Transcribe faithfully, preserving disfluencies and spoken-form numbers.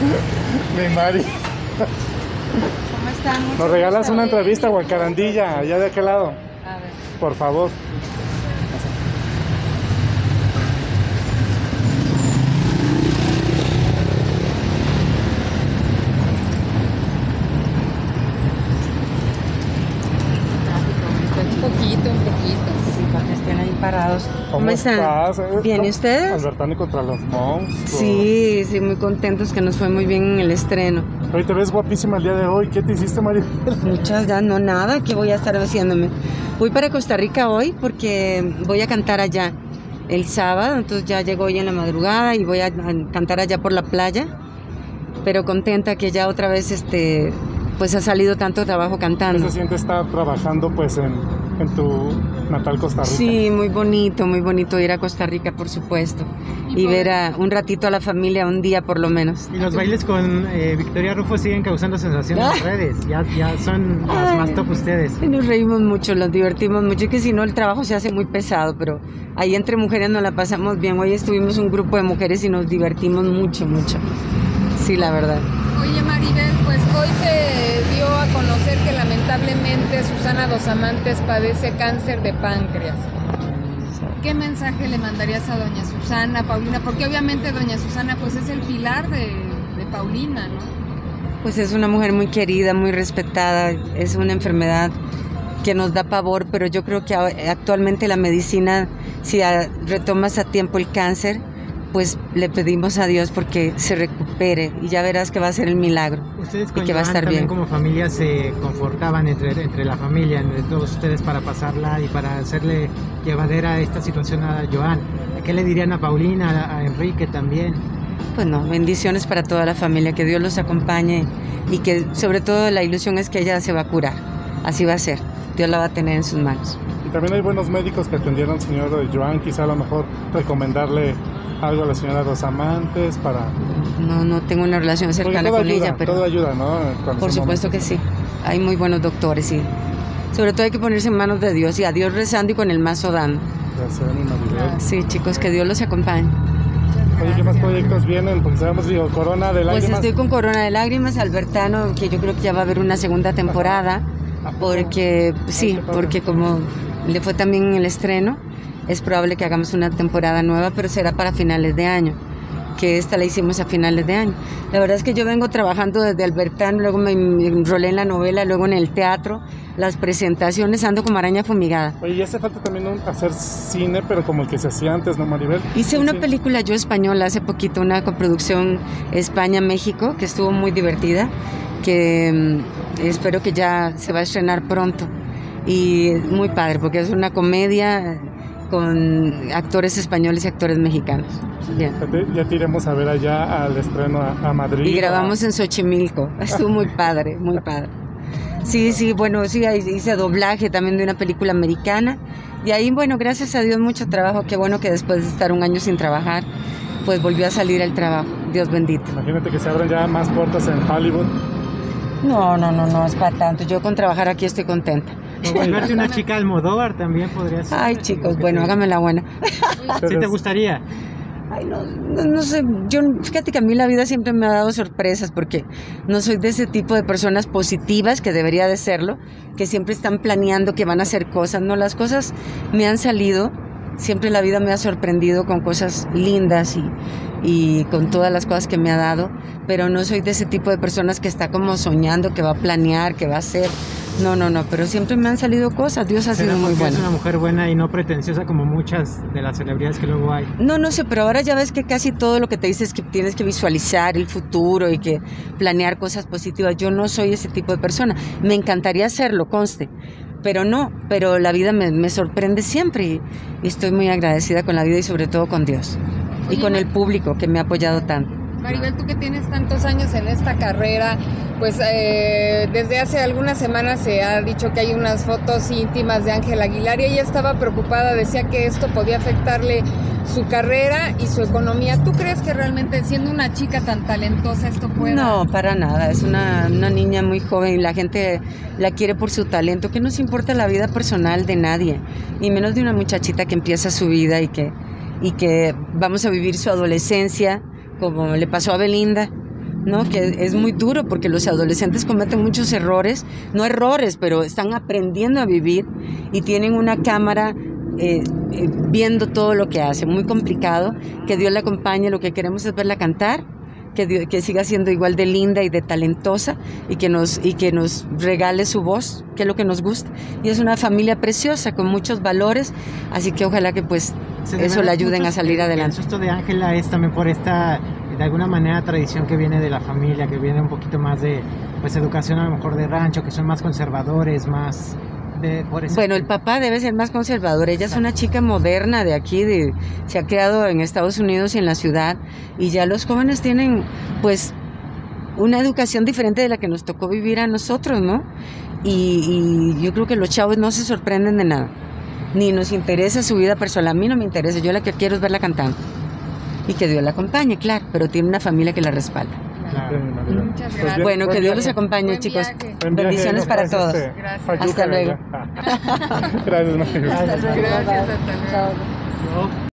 Mi Mari. ¿Cómo están? Mucho ¿Nos regalas gusto. una entrevista, Guacarandilla, allá de aquel lado? A ver. Por favor. Un poquito, un poquito. Sí, para que estén ahí parados. ¿Cómo, están? Estás? ¿Bien, y ustedes? Albertano contra los monstruos. Sí, sí, muy contentos que nos fue muy bien en el estreno. Hoy te ves guapísima el día de hoy. ¿Qué te hiciste, Maribel? Muchas ya, no nada, ¿qué voy a estar haciéndome? Voy para Costa Rica hoy porque voy a cantar allá el sábado, entonces ya llego hoy en la madrugada y voy a, a cantar allá por la playa, pero contenta que ya otra vez este, pues ha salido tanto trabajo cantando. ¿Qué se siente estar trabajando pues en, en tu natal Costa Rica? Sí, muy bonito, muy bonito ir a Costa Rica, por supuesto, y, y ver a, un ratito a la familia, un día por lo menos. Y los bailes con eh, Victoria Rufo siguen causando sensación en las redes, ya, ya son los Ay, más top ustedes. Nos reímos mucho, nos divertimos mucho, y que si no el trabajo se hace muy pesado, pero ahí entre mujeres nos la pasamos bien. Hoy estuvimos un grupo de mujeres y nos divertimos mucho, mucho. Sí, la verdad. Oye, Maribel, pues hoy se dio a conocer que lamentablemente Susana Dos Amantes padece cáncer de páncreas. ¿Qué mensaje le mandarías a doña Susana, Paulina? Porque obviamente doña Susana pues es el pilar de, de Paulina, ¿no? Pues es una mujer muy querida, muy respetada, es una enfermedad que nos da pavor, pero yo creo que actualmente la medicina, si retomas a tiempo el cáncer, pues le pedimos a Dios porque se recupere y ya verás que va a ser el milagro. Ustedes con y que va a estar también bien. Como familia se confortaban entre, entre la familia, entre todos ustedes para pasarla y para hacerle llevadera esta situación a Joan. ¿Qué le dirían a Paulina, a, a Enrique también? Pues no, bendiciones para toda la familia, que Dios los acompañe y que sobre todo la ilusión es que ella se va a curar, así va a ser, Dios la va a tener en sus manos. Y también hay buenos médicos que atendieron al señor Joan, quizá a lo mejor recomendarle algo a la señora Dos Amantes para... No, no tengo una relación cercana con ayuda, ella, pero... todo ayuda, ¿no? Cuando por supuesto que sí, hay muy buenos doctores, sí. Sobre todo hay que ponerse en manos de Dios y a Dios rezando y con el mazo dando. Gracias, mi Maribel. Sí, chicos, que Dios los acompañe. Oye, ¿qué más proyectos vienen? Porque sabemos, digo, Corona de Lágrimas. Pues estoy con Corona de Lágrimas, Albertano, que yo creo que ya va a haber una segunda temporada, porque sí, porque como le fue también en el estreno, es probable que hagamos una temporada nueva, pero será para finales de año, que esta la hicimos a finales de año. La verdad es que yo vengo trabajando desde Albertano, luego me enrolé en la novela, luego en el teatro, las presentaciones, ando como araña fumigada. Oye, y hace falta también un, hacer cine, pero como el que se hacía antes, ¿no, Maribel? Hice una sí. película yo española hace poquito, una coproducción España-México, que estuvo muy divertida, que mmm, espero que ya se va a estrenar pronto. Y muy padre, porque es una comedia con actores españoles y actores mexicanos. Bien. Ya te, ya te iremos a ver allá al estreno a, a Madrid. Y grabamos a... en Xochimilco, estuvo muy padre, muy padre. Sí, sí, bueno, sí, hice doblaje también de una película americana. Y ahí, bueno, gracias a Dios, mucho trabajo. Qué bueno que después de estar un año sin trabajar, pues volvió a salir el trabajo. Dios bendito. Imagínate que se abran ya más puertas en Hollywood. No, no, no, no, es para tanto. Yo con trabajar aquí estoy contenta. O volverte una chica Almodóvar también podría ser. Ay, chicos, bueno, hágame la buena. ¿Sí te gustaría? Ay, no, no, no sé, yo, fíjate que a mí la vida siempre me ha dado sorpresas porque no soy de ese tipo de personas positivas, que debería de serlo, que siempre están planeando que van a hacer cosas. No, las cosas me han salido, siempre la vida me ha sorprendido con cosas lindas y, y con todas las cosas que me ha dado, pero no soy de ese tipo de personas que está como soñando, que va a planear, que va a hacer. No, no, no, pero siempre me han salido cosas. Dios ha sido muy bueno. Es una mujer buena y no pretenciosa como muchas de las celebridades que luego hay. No, no sé, pero ahora ya ves que casi todo lo que te dices es que tienes que visualizar el futuro y que planear cosas positivas. Yo no soy ese tipo de persona. Me encantaría hacerlo, conste, pero no, pero la vida me, me sorprende siempre y, y estoy muy agradecida con la vida y sobre todo con Dios. Oye, y con el público que me ha apoyado tanto. Maribel, tú que tienes tantos años en esta carrera, pues eh, desde hace algunas semanas se ha dicho que hay unas fotos íntimas de Ángela Aguilar y ella estaba preocupada, decía que esto podía afectarle su carrera y su economía. ¿Tú crees que realmente siendo una chica tan talentosa esto pueda? No, para nada, es una, una niña muy joven y la gente la quiere por su talento. ¿Qué nos importa la vida personal de nadie? Ni menos de una muchachita que empieza su vida y que, y que vamos a vivir su adolescencia como le pasó a Belinda, ¿no? Que es muy duro porque los adolescentes cometen muchos errores, no errores, pero están aprendiendo a vivir y tienen una cámara eh, eh, viendo todo lo que hace, muy complicado, que Dios la acompañe, lo que queremos es verla cantar, que, Dios, que siga siendo igual de linda y de talentosa y que, nos, y que nos regale su voz, que es lo que nos gusta. Y es una familia preciosa, con muchos valores, así que ojalá que pues eso le ayuden a salir adelante. El susto de Ángela es también por esta, de alguna manera, tradición que viene de la familia, que viene un poquito más de pues educación a lo mejor de rancho, que son más conservadores, más... De, por eso. Bueno, el papá debe ser más conservador. Ella es una chica moderna de aquí, de, se ha criado en Estados Unidos y en la ciudad, y ya los jóvenes tienen pues una educación diferente de la que nos tocó vivir a nosotros, ¿no? Y, y yo creo que los chavos no se sorprenden de nada, ni nos interesa su vida personal. A mí no me interesa, yo la que quiero es verla cantando y que Dios la acompañe, claro, pero tiene una familia que la respalda. Claro. Muchas gracias. Bueno, que Dios los acompañe, Buen chicos. viaje. Bendiciones para todos. Este, Gracias. Hasta luego. Gracias, María. Gracias, hasta luego. Chao.